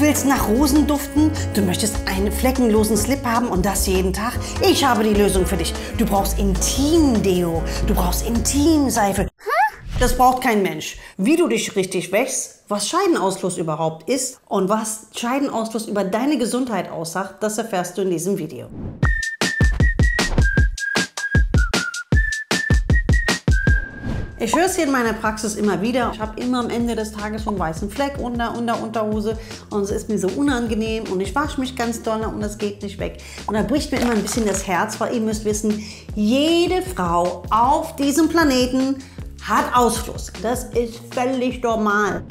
willst nach Rosen duften? Du möchtest einen fleckenlosen Slip haben und das jeden Tag? Ich habe die Lösung für dich. Du brauchst Intim-Deo. Du brauchst Intimseife. Das braucht kein Mensch. Wie du dich richtig wäschst, was Scheidenausfluss überhaupt ist und was Scheidenausfluss über deine Gesundheit aussagt, das erfährst du in diesem Video. Ich höre es hier in meiner Praxis immer wieder. Ich habe immer am Ende des Tages so einen weißen Fleck unter Unterhose und es ist mir so unangenehm und ich wasche mich ganz doll und es geht nicht weg. Und da bricht mir immer ein bisschen das Herz, weil ihr müsst wissen, jede Frau auf diesem Planeten hat Ausfluss. Das ist völlig normal.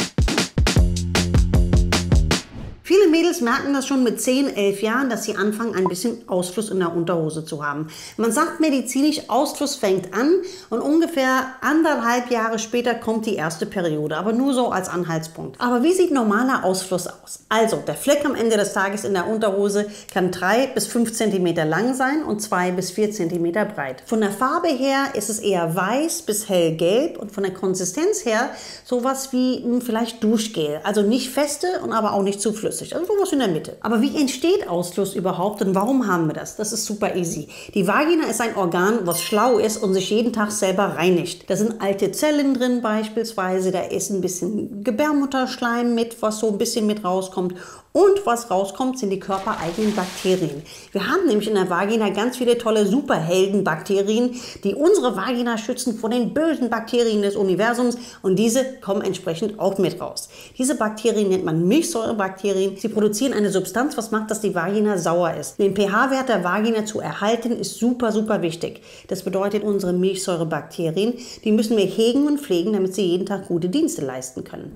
Viele Mädels merken das schon mit 10, 11 Jahren, dass sie anfangen, ein bisschen Ausfluss in der Unterhose zu haben. Man sagt medizinisch, Ausfluss fängt an und ungefähr 1,5 Jahre später kommt die erste Periode, aber nur so als Anhaltspunkt. Aber wie sieht normaler Ausfluss aus? Also, der Fleck am Ende des Tages in der Unterhose kann 3 bis 5 cm lang sein und 2 bis 4 cm breit. Von der Farbe her ist es eher weiß bis hellgelb und von der Konsistenz her sowas wie vielleicht Duschgel. Also nicht feste und aber auch nicht zu flüssig. Also sowas in der Mitte. Aber wie entsteht Ausfluss überhaupt und warum haben wir das? Das ist super easy. Die Vagina ist ein Organ, was schlau ist und sich jeden Tag selber reinigt. Da sind alte Zellen drin beispielsweise, da ist ein bisschen Gebärmutterschleim mit, was so ein bisschen mit rauskommt. Und was rauskommt, sind die körpereigenen Bakterien. Wir haben nämlich in der Vagina ganz viele tolle Superheldenbakterien, die unsere Vagina schützen vor den bösen Bakterien des Universums und diese kommen entsprechend auch mit raus. Diese Bakterien nennt man Milchsäurebakterien. Sie produzieren eine Substanz, was macht, dass die Vagina sauer ist. Den pH-Wert der Vagina zu erhalten ist super, super wichtig. Das bedeutet, unsere Milchsäurebakterien, die müssen wir hegen und pflegen, damit sie jeden Tag gute Dienste leisten können.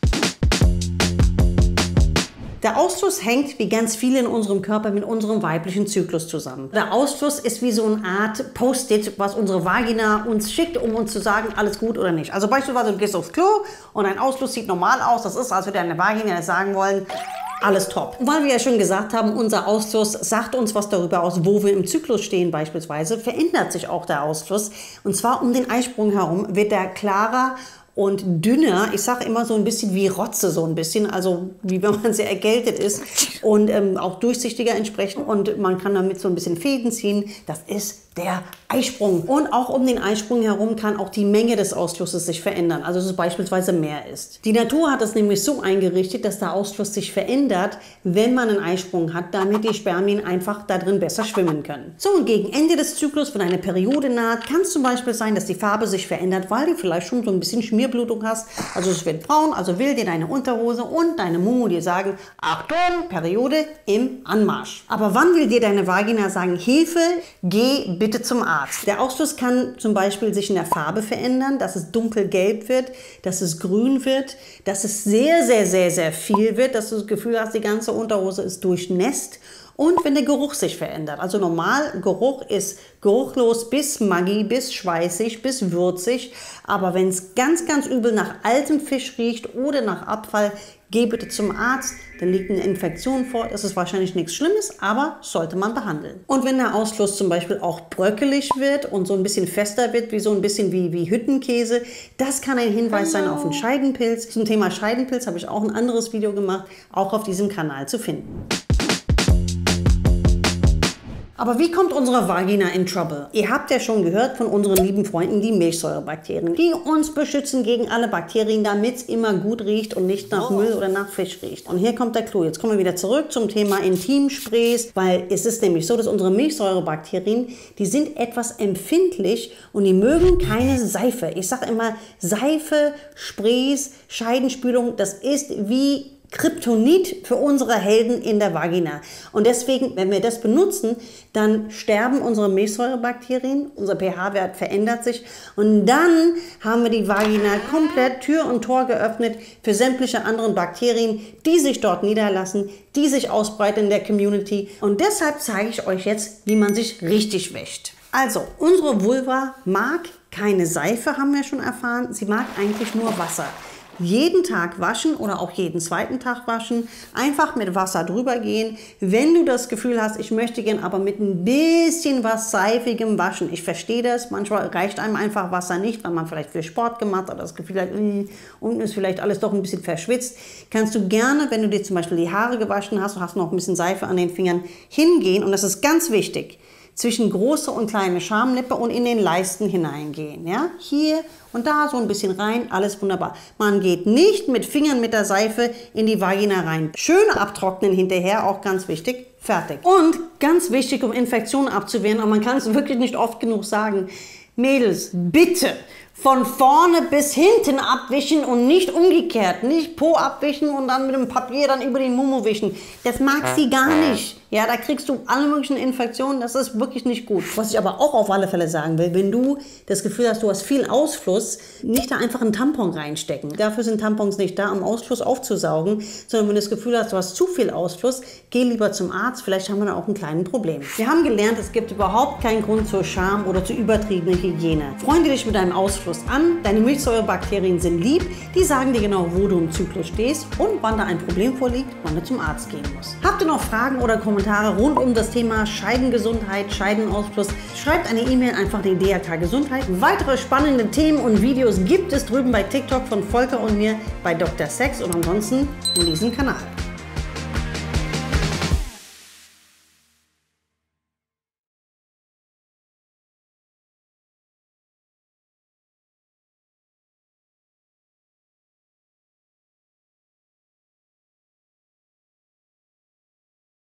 Der Ausfluss hängt, wie ganz viel in unserem Körper, mit unserem weiblichen Zyklus zusammen. Der Ausfluss ist wie so eine Art Post-it, was unsere Vagina uns schickt, um uns zu sagen, alles gut oder nicht. Also beispielsweise, du gehst aufs Klo und dein Ausfluss sieht normal aus. Das ist, als würde deine Vagina sagen wollen, alles top. Und weil wir ja schon gesagt haben, unser Ausfluss sagt uns was darüber aus, wo wir im Zyklus stehen beispielsweise, verändert sich auch der Ausfluss. Und zwar um den Eisprung herum wird der klarer und dünner, ich sage immer so ein bisschen wie Rotze, so ein bisschen, also wie wenn man sehr erkältet ist und auch durchsichtiger entsprechend und man kann damit so ein bisschen Fäden ziehen. Das ist der Eisprung. Und auch um den Eisprung herum kann auch die Menge des Ausflusses sich verändern, also dass es beispielsweise mehr ist. Die Natur hat es nämlich so eingerichtet, dass der Ausfluss sich verändert, wenn man einen Eisprung hat, damit die Spermien einfach da drin besser schwimmen können. So, und gegen Ende des Zyklus, wenn eine Periode naht, kann es zum Beispiel sein, dass die Farbe sich verändert, weil du vielleicht schon so ein bisschen Schmierblutung hast. Also es wird braun, also will dir deine Unterhose und deine Mumu dir sagen, Achtung, Periode im Anmarsch. Aber wann will dir deine Vagina sagen, Hilfe, geh bitte zum Arzt. Der Ausfluss kann zum Beispiel sich in der Farbe verändern, dass es dunkelgelb wird, dass es grün wird, dass es sehr, sehr, sehr, sehr viel wird, dass du das Gefühl hast, die ganze Unterhose ist durchnässt. Und wenn der Geruch sich verändert. Also normal, Geruch ist geruchlos bis Maggi, bis schweißig, bis würzig. Aber wenn es ganz, ganz übel nach altem Fisch riecht oder nach Abfall, geh bitte zum Arzt. Dann liegt eine Infektion vor. Das ist wahrscheinlich nichts Schlimmes, aber sollte man behandeln. Und wenn der Ausfluss zum Beispiel auch bröckelig wird und so ein bisschen fester wird, wie so ein bisschen wie Hüttenkäse, das kann ein Hinweis sein auf einen Scheidenpilz. Zum Thema Scheidenpilz habe ich auch ein anderes Video gemacht, auch auf diesem Kanal zu finden. Aber wie kommt unsere Vagina in Trouble? Ihr habt ja schon gehört von unseren lieben Freunden, die Milchsäurebakterien, die uns beschützen gegen alle Bakterien, damit es immer gut riecht und nicht nach Müll oder nach Fisch riecht. Und hier kommt der Clou. Jetzt kommen wir wieder zurück zum Thema Intimsprays, weil es ist nämlich so, dass unsere Milchsäurebakterien, die sind etwas empfindlich und die mögen keine Seife. Ich sage immer, Seife, Sprays, Scheidenspülung, das ist wie Kryptonit für unsere Helden in der Vagina. Und deswegen, wenn wir das benutzen, dann sterben unsere Milchsäurebakterien, unser pH-Wert verändert sich und dann haben wir die Vagina komplett Tür und Tor geöffnet für sämtliche anderen Bakterien, die sich dort niederlassen, die sich ausbreiten in der Community. Und deshalb zeige ich euch jetzt, wie man sich richtig wäscht. Also, unsere Vulva mag keine Seife, haben wir schon erfahren. Sie mag eigentlich nur Wasser. Jeden Tag waschen oder auch jeden zweiten Tag waschen. Einfach mit Wasser drüber gehen. Wenn du das Gefühl hast, ich möchte gern aber mit ein bisschen was Seifigem waschen. Ich verstehe das. Manchmal reicht einem einfach Wasser nicht, weil man vielleicht viel Sport gemacht hat oder das Gefühl hat, unten ist vielleicht alles doch ein bisschen verschwitzt. Kannst du gerne, wenn du dir zum Beispiel die Haare gewaschen hast und hast noch ein bisschen Seife an den Fingern, hingehen. Und das ist ganz wichtig. Zwischen große und kleine Schamlippe und in den Leisten hineingehen. Ja? Hier und da so ein bisschen rein, alles wunderbar. Man geht nicht mit Fingern mit der Seife in die Vagina rein. Schön abtrocknen hinterher, auch ganz wichtig. Fertig. Und ganz wichtig, um Infektionen abzuwehren, und man kann es wirklich nicht oft genug sagen, Mädels, bitte von vorne bis hinten abwischen und nicht umgekehrt. Nicht Po abwischen und dann mit dem Papier dann über den Mumu wischen. Das mag sie gar nicht. Ja, da kriegst du alle möglichen Infektionen. Das ist wirklich nicht gut. Was ich aber auch auf alle Fälle sagen will, wenn du das Gefühl hast, du hast viel Ausfluss, nicht da einfach einen Tampon reinstecken. Dafür sind Tampons nicht da, um Ausfluss aufzusaugen, sondern wenn du das Gefühl hast, du hast zu viel Ausfluss, geh lieber zum Arzt. Vielleicht haben wir da auch ein kleines Problem. Wir haben gelernt, es gibt überhaupt keinen Grund zur Scham oder zur übertriebenen Hygiene. Freunde dich mit deinem Ausfluss an. Deine Milchsäurebakterien sind lieb. Die sagen dir genau, wo du im Zyklus stehst und wann da ein Problem vorliegt, wann du zum Arzt gehen musst. Habt ihr noch Fragen oder Kommentare rund um das Thema Scheidengesundheit, Scheidenausfluss? Schreibt eine E-Mail einfach an die DRK Gesundheit. Weitere spannende Themen und Videos gibt es drüben bei TikTok von Volker und mir bei Dr. Sex und ansonsten in diesem Kanal.